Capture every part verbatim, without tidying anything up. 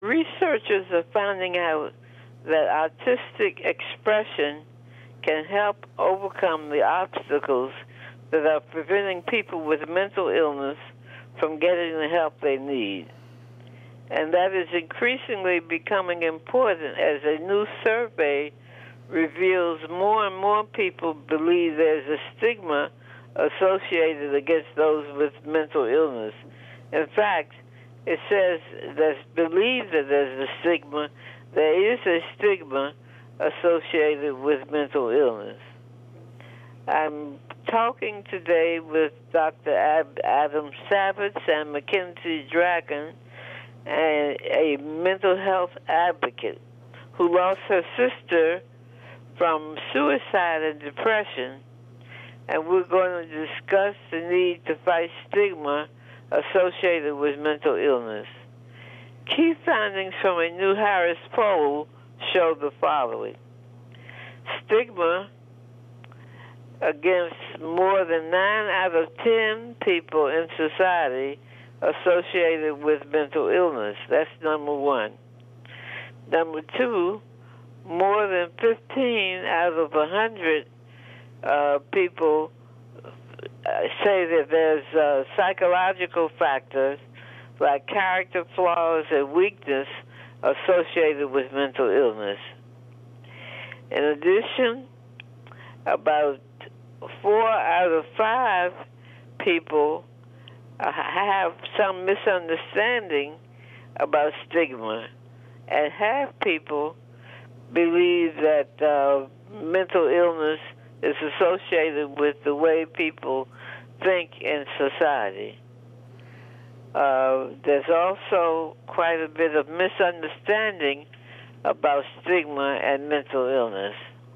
Researchers are finding out that artistic expression can help overcome the obstacles that are preventing people with mental illness from getting the help they need. And that is increasingly becoming important as a new survey reveals more and more people believe there's a stigma associated against those with mental illness. In fact, it says that believed that there's a stigma, there is a stigma associated with mental illness. I'm talking today with Doctor Ab Adam Savitz and Mackenzie Drazan, and a mental health advocate who lost her sister from suicide and depression, and we're going to discuss the need to fight stigma associated with mental illness. Key findings from a new Harris poll show the following. Stigma against more than nine out of ten people in society associated with mental illness. That's number one. Number two, more than fifteen out of one hundred uh, people say that there's uh, psychological factors like character flaws and weakness associated with mental illness. In addition, about four out of five people uh, have some misunderstanding about stigma, and half people believe that uh, mental illness is associated with the way people think in society. Uh, there's also quite a bit of misunderstanding about stigma and mental illness.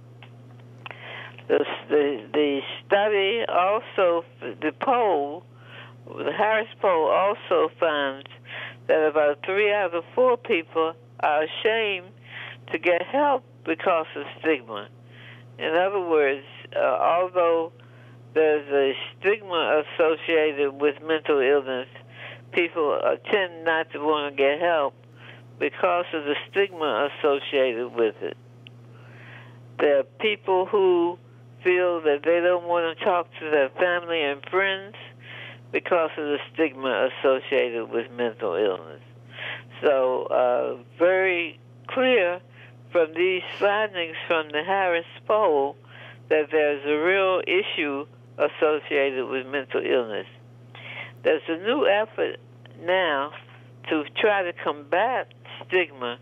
The, the, the study also, the poll, the Harris poll also finds that about three out of four people are ashamed to get help because of stigma. In other words, uh, although there's a stigma associated with mental illness, people uh, tend not to want to get help because of the stigma associated with it. There are people who feel that they don't want to talk to their family and friends because of the stigma associated with mental illness. So, uh, very clear from these findings from the Harris poll that there's a real issue associated with mental illness. There's a new effort now to try to combat stigma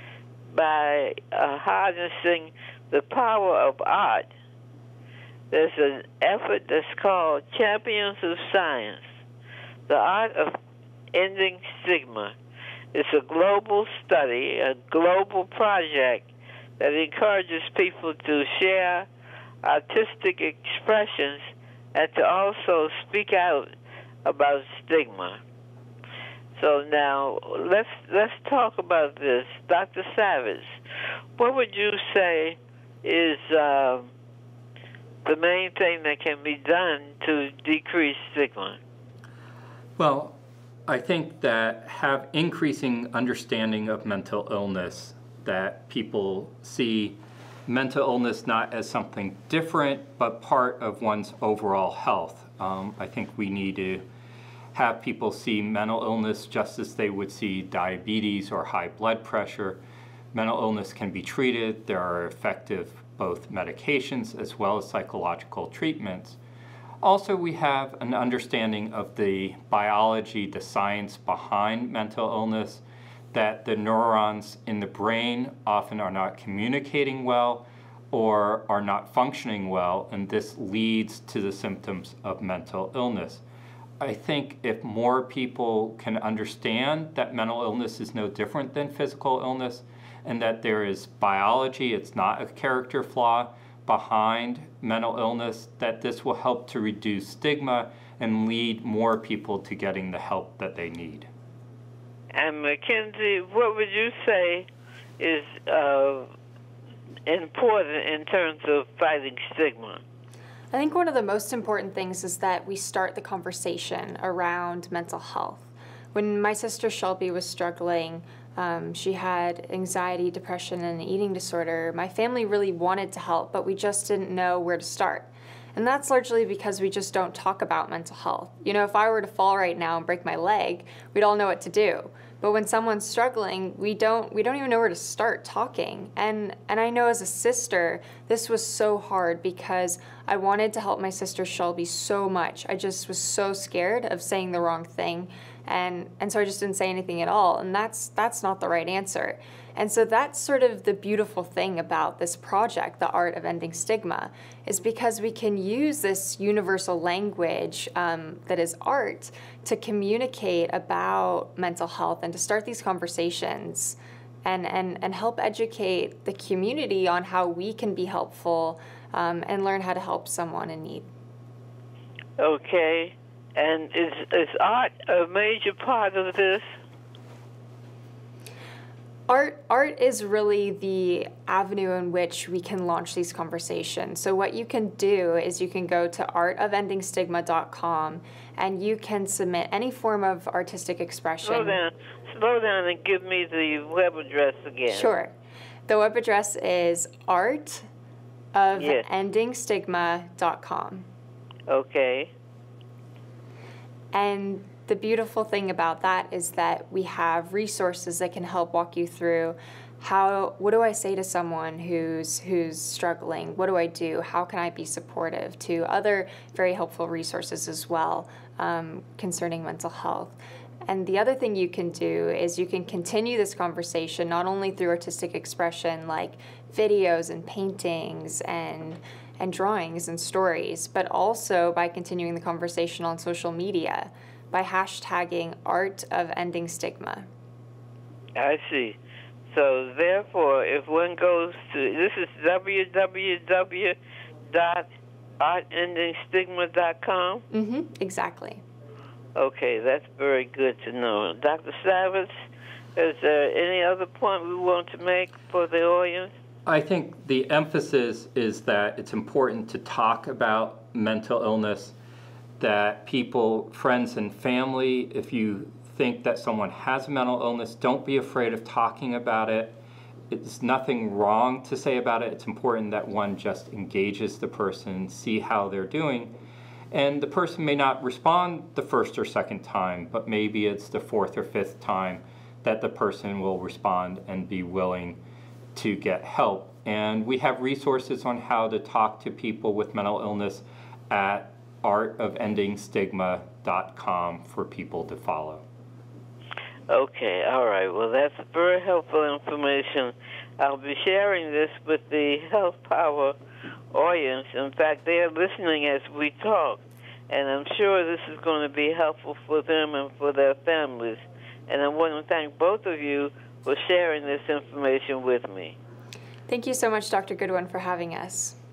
by uh, harnessing the power of art. There's an effort that's called Champions of Science, the Art of Ending Stigma. It's a global study, a global project that encourages people to share artistic expressions and to also speak out about stigma. So now let's let's talk about this. Doctor Savitz, what would you say is uh, the main thing that can be done to decrease stigma? Well, I think that have increasing understanding of mental illness, that people see mental illness not as something different, but part of one's overall health. Um, I think we need to have people see mental illness just as they would see diabetes or high blood pressure. Mental illness can be treated. There are effective both medications as well as psychological treatments. Also, we have an understanding of the biology, the science behind mental illness, that the neurons in the brain often are not communicating well or are not functioning well, and this leads to the symptoms of mental illness. I think if more people can understand that mental illness is no different than physical illness, and that there is biology, it's not a character flaw behind mental illness, that this will help to reduce stigma and lead more people to getting the help that they need. And Mackenzie, what would you say is uh, important in terms of fighting stigma? I think one of the most important things is that we start the conversation around mental health. When my sister Shelby was struggling Um, she had anxiety, depression, and an eating disorder. My family really wanted to help, but we just didn't know where to start. And that's largely because we just don't talk about mental health. You know, if I were to fall right now and break my leg, we'd all know what to do. But when someone's struggling, we don't we don't even know where to start talking. And and I know as a sister, this was so hard because I wanted to help my sister Shelby so much. I just was so scared of saying the wrong thing. And and so I just didn't say anything at all. And that's that's not the right answer. And so that's sort of the beautiful thing about this project, the Art of Ending Stigma, is because we can use this universal language um, that is art to communicate about mental health and to start these conversations and, and, and help educate the community on how we can be helpful um, and learn how to help someone in need. Okay. And is, is art a major part of this? Art, art is really the avenue in which we can launch these conversations. So what you can do is you can go to art of ending stigma dot com and you can submit any form of artistic expression. Slow down, slow down and give me the web address again. Sure. The web address is art of ending stigma dot com. Okay. And the beautiful thing about that is that we have resources that can help walk you through how, what do I say to someone who's who's struggling? What do I do? How can I be supportive? To other very helpful resources as well um, concerning mental health. And the other thing you can do is you can continue this conversation not only through artistic expression like videos and paintings and and drawings and stories, but also by continuing the conversation on social media by hashtagging Art of Ending Stigma. I see. So therefore, if one goes to, this is w w w dot art ending stigma dot com? Mm-hmm, exactly. Okay, that's very good to know. Doctor Savitz, is there any other point we want to make for the audience? I think the emphasis is that it's important to talk about mental illness, that people, friends and family, if you think that someone has a mental illness, don't be afraid of talking about it. It's nothing wrong to say about it. It's important that one just engages the person, see how they're doing. And the person may not respond the first or second time, but maybe it's the fourth or fifth time that the person will respond and be willing to get help. And we have resources on how to talk to people with mental illness at art of ending stigma dot com for people to follow. Okay, all right. Well, that's very helpful information. I'll be sharing this with the Health Power audience. In fact, they are listening as we talk, and I'm sure this is going to be helpful for them and for their families. And I want to thank both of you for sharing this information with me. Thank you so much, Doctor Goodwin, for having us.